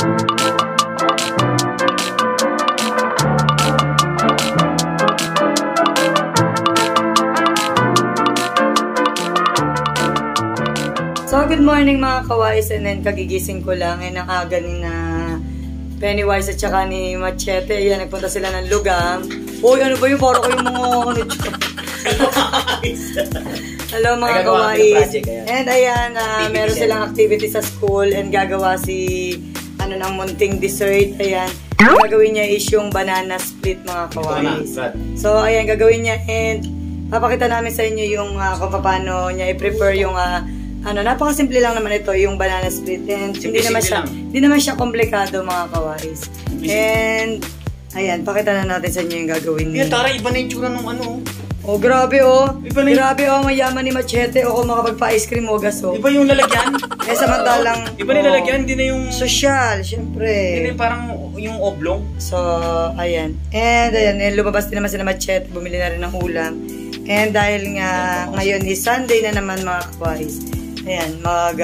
So, good morning mga kawais, and then kagigising ko lang ay ang aga ni na Pennywise at saka ni Machete. Ayan, nagpunta sila ng Lugam. Uy, ano ba yung para ko yung mga ano dyan? Hello mga kawais. And ayan, meron silang activity sa school and gagawa si ano ng munting dessert. Ayan, gagawin niya is yung banana split mga kawais. So, ayan, gagawin niya and papakita namin sa inyo yung kung paano niya i-prepare yung napakasimple lang naman ito, yung banana split. And hindi naman siya komplikado mga kawais. And ayan, pakita na natin sa inyo yung gagawin niya. Tara, iba na yung tsura ng ano. Oh, grabe oh. Grabe oh, mayaman ni Machete. O kung makapagpa-ice cream o gas oh. Iba yung lalagyan. Samantalang iba na lalagyan, hindi na yung social, syempre. Hindi na parang yung oblong. So, ayan. And ayan, lumabas din naman sila Machete. Bumili na rin ng ulam. And dahil nga ngayon is Sunday na naman mga kawais. Ayan,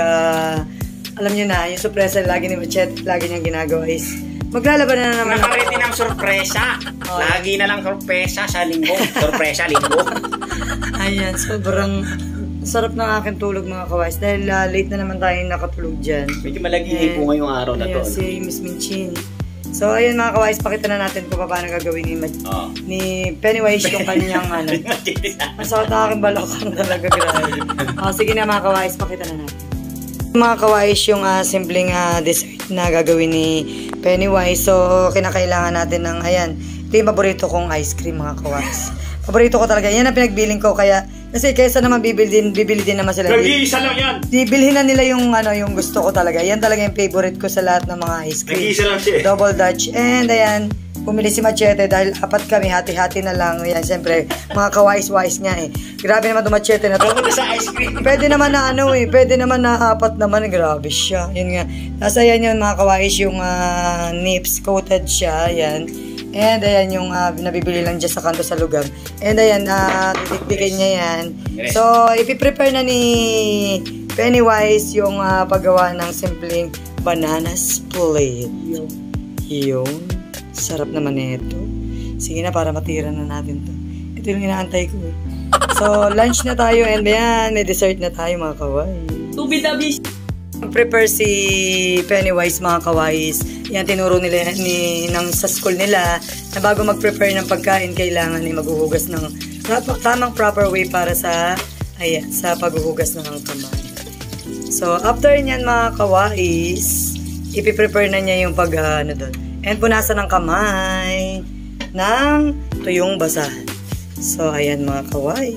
alam nyo na, yung sorpresa lagi ni Machete, lagi niyang ginagawa is maglalaban na naman. Nakarete ng sorpresa. Oh. Lagi na lang sorpresa sa linggo. Sorpresa, linggo. Ayan, sobrang sarap ng aking tulog mga kawais dahil late na naman tayong nakatulog dyan. Medyo malagingay po ngayong araw na to. Si Miss Minchin. So, ayun mga kawais, pakita na natin kung paano gagawin ni Pennywise yung kanyang masakot na aking balakang talaga, grabe. Sige na mga kawais, pakita na natin. Mga kawais, yung simpleng dessert na gagawin ni Pennywise. So, kinakailangan natin ng, ayan, ito yung paborito kong ice cream mga kawais. Paborito ko talaga. Yan ang pinagbiling ko, kasi kaysa naman bibili din naman sila. Nag-iisa lang yan. Bibilhin na nila yung yung gusto ko talaga. Yan talaga yung favorite ko sa lahat ng mga ice cream. Nag-iisa lang siya. Double Dutch. And ayan, pumili si Machete dahil apat kami, hati-hati na lang. Ayan, siyempre, mga kawais-wais nga eh. Grabe naman ito Machete na to. Sa ice cream. Pwede naman na pwede naman na apat naman. Grabe siya. Yun nga. Tapos ayan yun mga kawais, yung nips, coated siya. Ayan. And ayan yung nabibili lang dyan sa kanto sa Lugam. And ayan, titiktikin niya yan. So, ipiprepare na ni Pennywise yung paggawa ng simpleng banana split. Yun. Sarap naman ito. Sige na, para matira na natin to. Ito yung inaantay ko eh. So, lunch na tayo and ayan, may dessert na tayo mga kawais. Tubi-tabi. Prepare si Pennywise mga kawais. Yan, tinuro nila sa school nila na bago mag-prepare ng pagkain, kailangan ay maghuhugas ng tamang proper way para sa paghuhugas ng kamay. So, after nyan mga kawais, ipiprepare na niya yung doon. And punasan ng kamay ng tuyong basahan. So, ayan mga kawais.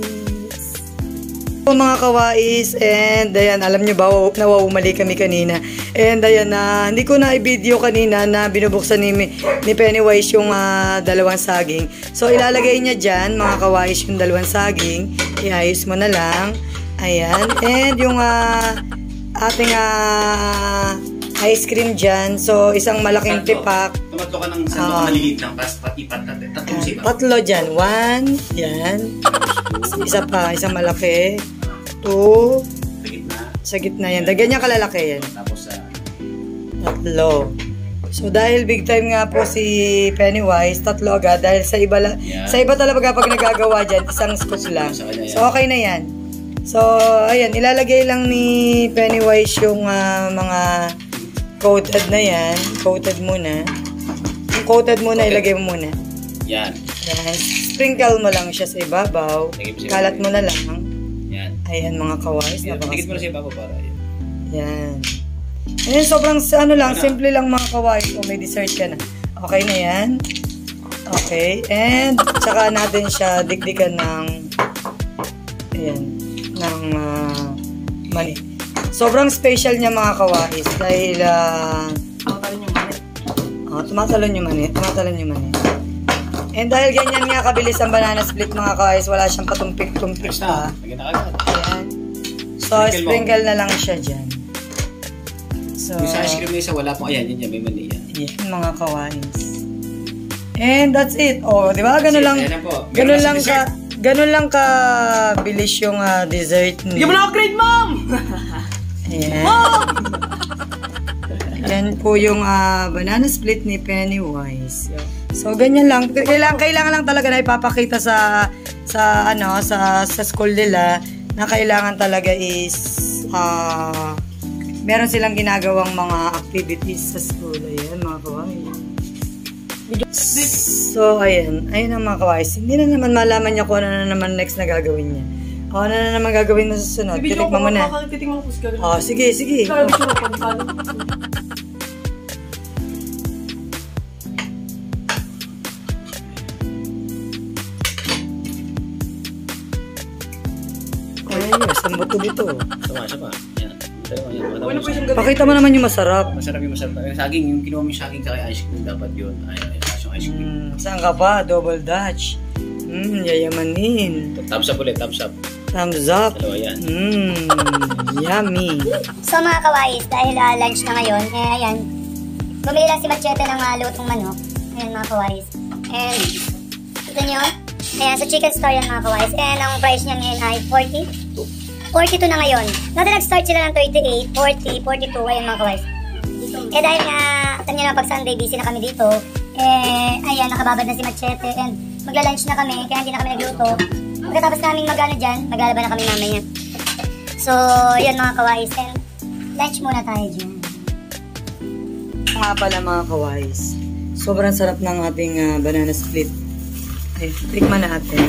Mga kawais, and ayan, alam nyo ba, nawawumali kami kanina. And ayan, hindi ko na i-video kanina na binubuksan ni Pennywise yung dalawang saging. So, ilalagay niya dyan, mga kawais, yung dalawang saging. Iayos mo na lang. Ayan, and yung ating ice cream dyan. So, isang malaking tipak. Tumatlo ka ng maliliit lang, tapos patipat natin. Tatlo dyan. 1, yan. Isa pa, isang malaki. 2. Sa gitna yan. Ganyan kalalaki yan. Tapos tatlo. So, dahil big time nga po si Pennywise, tatlo agad. Dahil sa iba talaga pag nagagawa dyan, isang scoop lang. So, okay na yan. So, ayan. Ilalagay lang ni Pennywise yung mga coated na yan. Coated muna. Yung coated muna, ilagay mo muna. Yan. Sprinkle mo lang siya sa ibabaw. Kalat mo na lang. Yan. Ayan mga kawais. Tigit mo na sa ibabaw para yun. Yan. Ayan, sobrang simple lang mga kawais. O may dessert ka na. Okay na yan. Okay. And tsaka natin siya dikdikan ng mani. Sobrang special niya mga kawais dahil tumatalon yung mani. And dahil ganyan nga kabilis ang banana split mga kawais, wala siyang patumpik-tumpik pa. Ayan. So, sprinkle na lang siya dyan. So, yung sa ice cream na isa, wala pong, ayan, yan, may mali yan. Yan mga kawais. And that's it. Oh, di ba? Ganun lang ka bilis yung dessert. Hindi mo na upgrade, mom! Ayan. Mom! Yan po yung banana split ni Pennywise. So, ganyan lang. Kailangan lang talaga na ipapakita sa school nila na kailangan talaga is meron silang ginagawang mga activities sa school. Ayan, mga kawaii. So, ayan. Ayun ang mga kawaii. Hindi na naman malaman niya kung ano na naman next na gagawin niya. Ano na naman gagawin mo sa susunod? Titikman mo na. Titikman ko po. Oh, sige. Ay, saan mo ito? Sama. Yan. Pakita mo naman yung masarap. Masarap yung masarap. Yung saging, yung kinuha mo yung saging kaya ice cream dapat yun. Ayun, yung ice cream. Saan ka pa? Double Dutch. Yayamanin. Thumbs up ulit, thumbs up. Thumbs up. Dalawa yan. Yummy. So mga kawais, dahil lunch na ngayon, ayan, bumili lang si Machete ng lutong manok. Ayan mga kawais. And, ito nyo, ayan, sa chicken store yan mga kawais. And ang price niya ngayon ay 42 na ngayon. Dati nag-start sila ng 38, 40, 42, ayan mga kawais. Dahil nga, alam nyo na pag Sunday, busy na kami dito. Ayan, nakababad na si Machete. And magla-lunch na kami, kaya hindi na kami nagluto. Pagkatapos naming magano dyan, maglalaba na kami mamaya. So, yun mga kawais. And lunch muna tayo dyan. Nga pala mga kawais. Sobrang sarap ng ating banana split. Ay, tikman natin.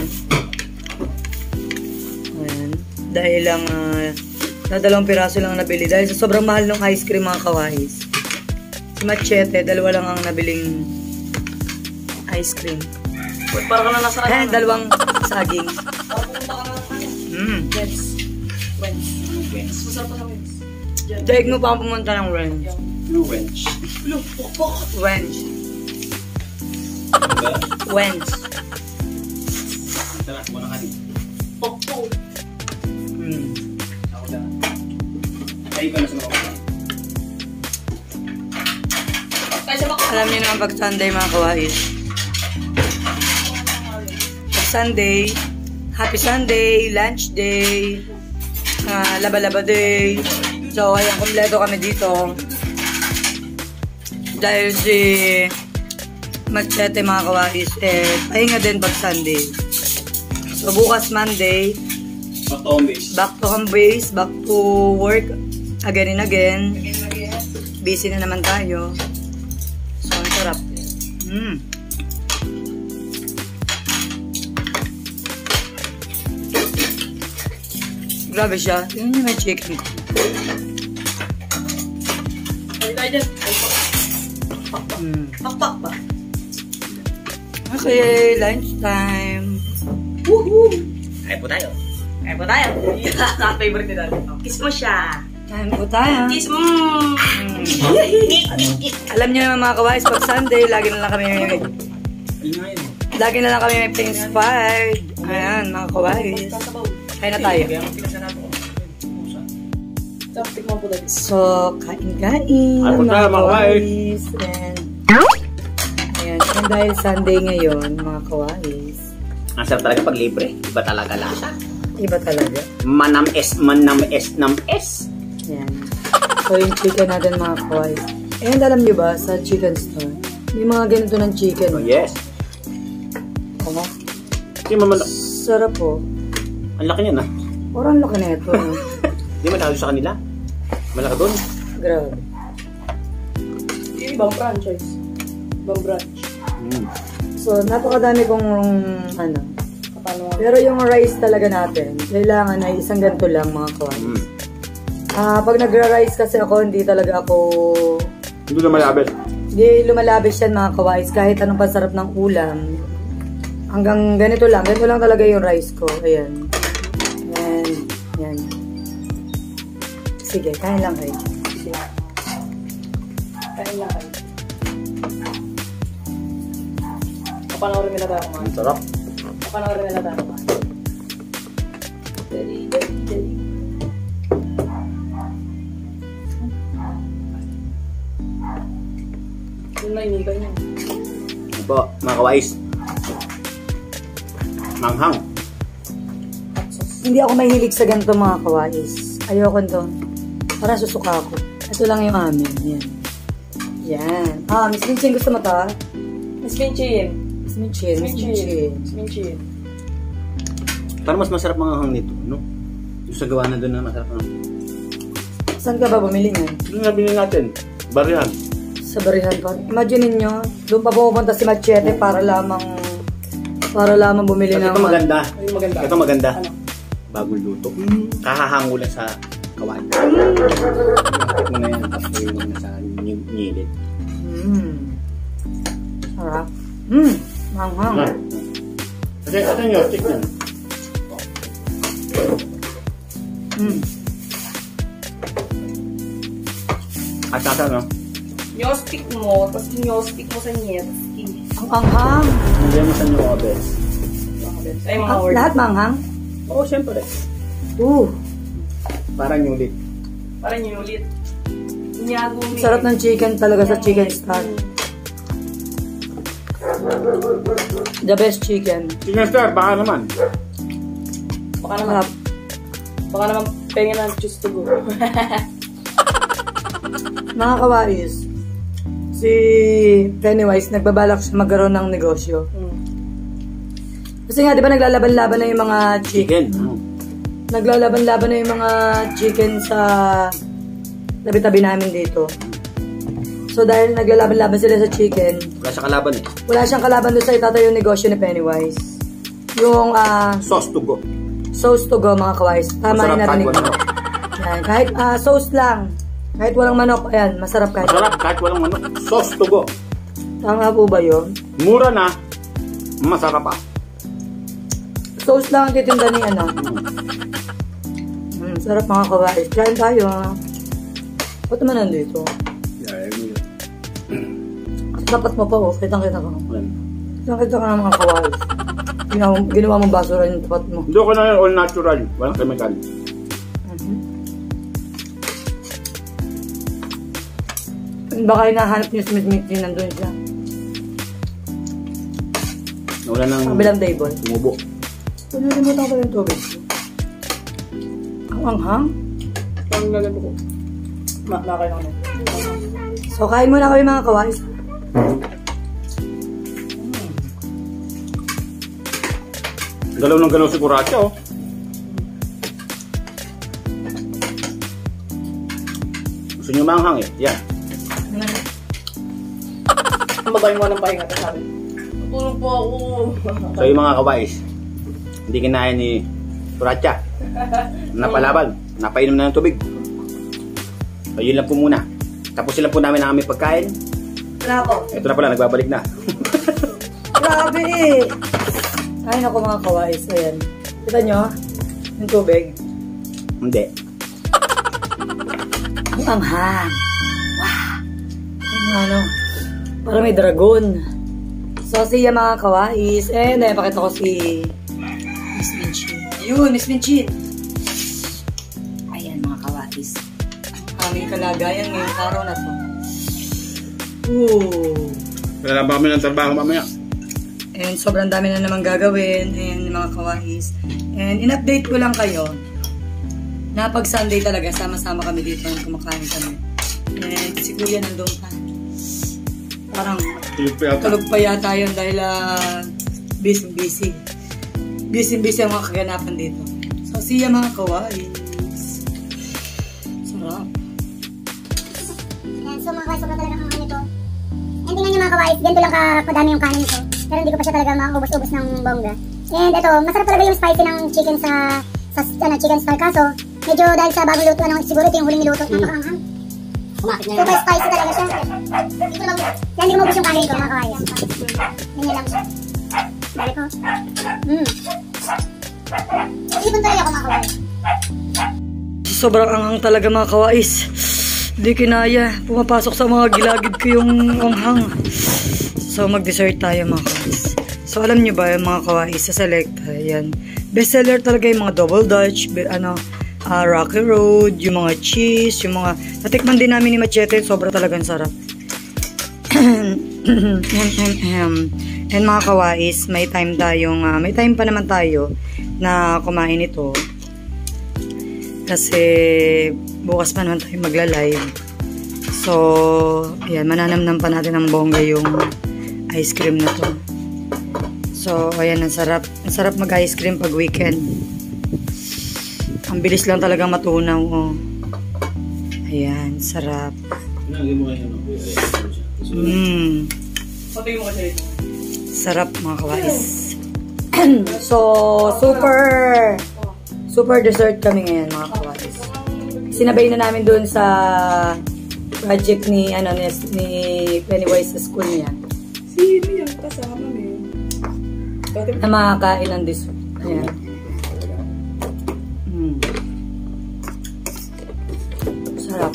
Ayan. Dahil lang, dalawang piraso lang nabili. Dahil sa sobrang mahal ng ice cream mga kawais. Si Machete, dalawa lang ang nabiling ice cream. Parang ka na nasa Dalawang saging. Wens. Masarap pa sa wens. Daig mo pa ang pumunta ng Wrench. Wrench. Wrench. Wrench. Tara, muna ka rin. Pokpok. Ako lang. Ay, ka na sa mga Alam niyo naman pag Sunday mga kawais. Pag Sunday, Happy Sunday, Lunch Day, Laba-laba Day. So, ayan, kompleto kami dito. Dahil si Machete mga kawais, pahinga din pag Sunday. So, bukas Monday, back to home base, back to work, again and again. Busy na naman tayo. So, ang sarap. Grabe siya. Yun yung may chicken ko. Ay, tayo dyan. Pakpak ba? Okay, lunch time. Woohoo! Kaya po tayo. Kaya po tayo. Favorite ni Daddy. Kiss mo siya. Kain po tayo. Kiss mo. Alam niyo naman mga kawais, pag Sunday, lagi na lang kami may inspired. Ayan, mga kawais. Kain na tayo. So, kain-kain. Mga kawais. And dahil Sunday ngayon, mga kawais. Ang sarap talaga pag libre. Iba talaga lasa. Iba talaga. Manam-es. Ayan. So, yung chicken natin mga kawais. And alam niyo ba, sa chicken store, may mga ganito ng chicken. Oh, yes. Oo. Hindi mo Sarap po. ang laki niyan, ha? Parang laki na ito. No? Hindi mo sa kanila. Malaki doon. Grabe. Ibang franchise. Ibang branch. So, napakadami kong pero yung rice talaga natin, kailangan ay isang ganito lang mga kawais. Pag nagra-rice kasi ako, hindi talaga ako... Hindi lumalabis. Hindi lumalabis yan mga kawais. Kahit anong pasarap ng ulam. Hanggang ganito lang. Ganito lang talaga yung rice ko. Ayan. Yan. Sige, kain lang kayo. Kain lang kayo. Kapanoorin nila tayo kumain. Sarap. Kapanoorin nila tayo kumain. Dali. Yun na inigan niya. Ito po, mga kawais. Manghang. Hindi ako mahilig sa ganito mga kawais. Ayoko nito. Para susuka ako. Ito lang yung amin. Yan. Yan. Miss Minchin, gusto mo to? Miss Minchin. Miss Minchin, Miss Minchin. Miss Minchin. Parang mas masarap mga hang nito, no? Yung sa gawa na doon na masarap ang... Saan ka ba bumili niyan? Yung nabili natin, barihan. Sa barihan pa. Imagine ninyo, doon pa pumunta si Machete para lamang bumili ng... Ito maganda. Ay, maganda. Ito maganda. Ano? Bagong luto. Kahahango lang sa kawan. Bakit mo na yan, tapos yung nasa nilid. Sarap. Manghang. Kasi ito yung stick yan. At sasa, no? Nyostick mo, tapos nyostick mo sa nyetski. Ang anghang. Hindi mo sa inyo obes. Ay, mga word. Lahat manghang? Oo, siyempre. Parang nyulit. Parang yun ulit. Inyagumi. Sarap ng chicken talaga sa Chicken Star. The best chicken. Chicken Star, baka naman. Baka naman. Baka naman pengen ng choose to go. Mga kawais, si Pennywise nagbabalak siya magkaroon ng negosyo. Kasi nga, di ba naglalaban-laban na yung mga chicken? Naglalaban-laban na yung mga chicken sa tabi-tabi namin dito. So dahil naglalaban-laban sila sa chicken, Wala siya kalaban eh. wala siyang kalaban doon sa itatayo yung negosyo ni Pennywise. Yung Sauce to go. sauce to go, mga kawais. Tama Masarap yung narinig kahit mo. walang Yan, kahit sauce lang. Kahit walang manok, ayan, masarap kahit. Masarap kahit walang manok. Sauce to go. Tama po ba yun? Mura na. Masarap pa. Sauce lang ang titinda ni ano. Sarap mga kawais. Kain tayo. Ba't naman nandito? Tapat mo pa, oh. Kitang-kita ka. Kitang-kita ka ng mga kawais. Ginawa mong basura yung tapat mo. Hindi ko na yan all natural. Walang chemical. Baka hinahanap niyo si Miss Mitzi, nandun siya. Wala nang Kabilang table. tumubo. Nalimutan ko yung tubig. Ang anghang. Ang gagawin ko. Nakakain ako. So, kain muna kami mga kawais. Galaw ng galaw si Kuracha, oh. Gusto nyo manghang eh. Yan. Magaling mo ng pahinga ka sabi. Tulog po ako. So yung mga kabais, hindi kinaya ni Kuracha. Napalaban. Napainom na ng tubig. So yun lang po muna. Tapusin lang po namin ang aming pagkain. Wala ako. Ito na pala, nagbabalik na. Grabe eh. Kain ako mga kawais. Ayan. Kita nyo? Yung tubig. Hindi. Ang anghang. Wow. Ano? Parang may dragon. So, siya mga kawais. Pakita ko si Miss Minchin. Yun, Miss Minchin. Ayan mga kawais. Ang aming kalagayan ngayong araw na to. Ooh. Wala ba kami ng trabaho mamaya? And sobrang dami na naman gagawin. And mga kawais. And in-update ko lang kayo na pag Sunday talaga, sama-sama kami dito nang kumakain kami. And si Kuya nandun pa. Parang tulog pa yata yun dahil busy. Busy ang mga kaganapan dito. So, siya mga kawais. Sarap. Ayan, so mga kawais, sobrang talaga ang ano ito. And tingnan nyo mga kawais, ganito lang kadami yung kanin ito. Pero hindi ko pa siya talaga maubos-ubos ng bongga. And ito, masarap talaga yung spicy ng chicken sa Chicken Star. Kaso, medyo dahil sa bagong luto, siguro ito yung huling niluto. Napakaanghang. Super spicy talaga siya. Hindi ko maubos yung kanin ko mga kawais. Ganyan lang siya. Balik ko. Ipon talaga ako mga kawais. Sobrang anghang talaga mga kawais. Di kinaya. Pumapasok sa mga gilagid ko yung anghang. So mag-dessert tayo mga kawais. So alam nyo ba yung mga kawais sa Selecta? Yan. Bestseller talaga yung mga Double Dutch, Rocky Road, yung mga cheese, yung mga... Natikman din namin ni Machete. Sobra talagang sarap. And mga kawais, may time pa naman tayo na kumain ito. Kasi bukas pa naman tayo magla-live. So, ayan, mananamnam pa natin ng bongga yung ice cream na to. So, ayan, ang sarap. Ang sarap mag-ice cream pag weekend. Ang bilis lang talagang matunaw, oh. Ayan, sarap. Sarap, mga kawais. So, super dessert kami ngayon, mga kawais. Sinabay na namin dun sa project ni Pennywise sa school niya. Sino yung kasama niyo? Na makakain ng dessert. Ayan. Sarap.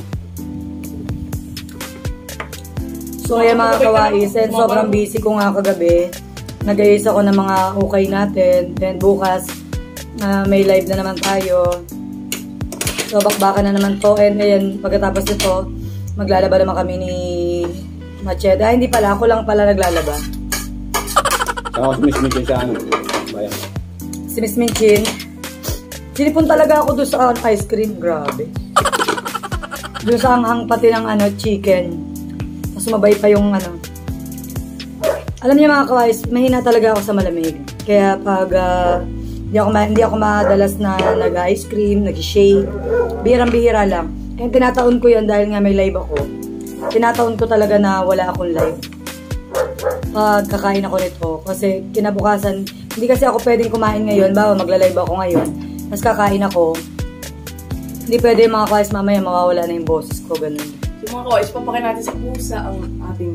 So, ayan mga kawais. And sobrang busy ko nga kagabi. Nag-ayos ako ng mga okay natin. Then bukas, may live na naman tayo. So, bakbakan na naman to. And ayan, pagkatapos nito, maglalaba naman kami ni Machete. Hindi pala. Ako lang pala naglalaba. Ako si Miss Minchin sa ano? Bayan. Si Miss Minchin. Sinipon talaga ako doon sa ice cream. Grabe. Doon sa hanghang pati ng chicken. Tapos sumabay pa yung Alam niyo mga kawais, mahina talaga ako sa malamig. Kaya pag hindi ako madalas na nag-ice cream, nag-shake. Bihirang-bihira lang. Kaya tinataon ko yan dahil nga may live ako. Tinataon ko talaga na wala akong live. Pag kakain ako nito. Kasi kinabukasan, hindi kasi ako pwedeng kumain ngayon. Bawa magla-live ako ngayon. Tapos kakain ako. Hindi pwede mga kawais mamaya mawawala na yung boses ko. Ganun. So mga kawais, papakin natin sa pusa ang ating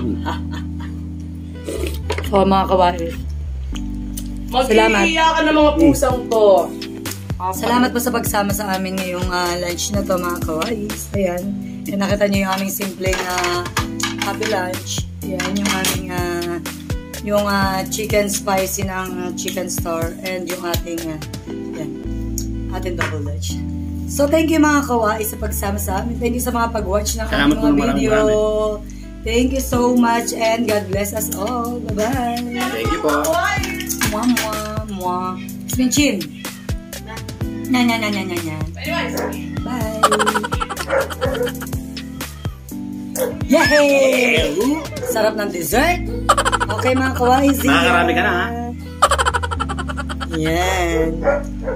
So mga kawais. Mag-iiyakan ng mga pusang to. Salamat po sa pagsama sa amin ngayong lunch na to mga kawais. Ayan. And nakita niyo yung aming simpleng happy lunch. Ayan yung aming chicken spicy ng chicken store and yung ating ating double lunch. So thank you mga kawais sa pagsama sa amin. Thank you sa mga pag-watch ng ating mga video. Thank you so much and God bless us all. Bye-bye. Thank you po. Mwah, mwah, mwah. Sminchin. Nyan. Bye. Yay! Sarap ng dessert. Okay mga kawais. Makakarami ka na ha. Yan.